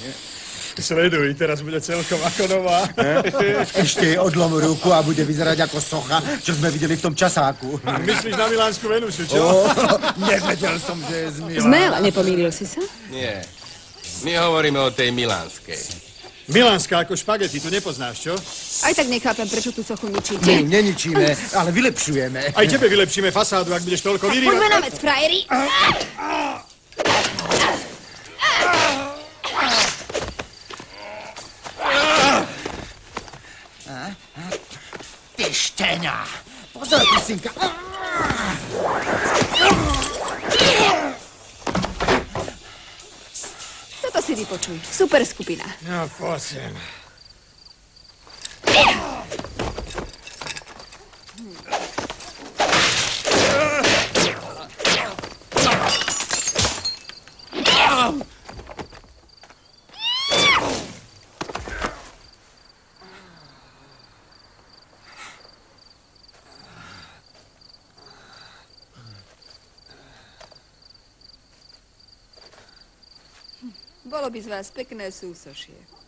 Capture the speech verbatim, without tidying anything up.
Sleduj, teraz bude celkom ako nová. Ešte jej odlom ruku a bude vyzerať ako socha, čo sme videli v tom časáku. Myslíš na Milánsku Venušu, čo? Oh, nevedel som, že je z Milána. Z Méla, nepomýlil si sa? Nie. My hovoríme o tej milánskej. Milánska ako špagety, tu nepoznáš, čo? Aj tak nechápem, prečo tú sochu ničíte. My ju neničíme, ale vylepšujeme. Aj tebe vylepšíme fasádu, ak budeš toľko vyrývať. Poďme na vec, frajeri. Ty šteňa! Pozor, pusinka! Toto si vypočuj. Super skupina. No, poď sem. Bolo by z vás pekné súsošie.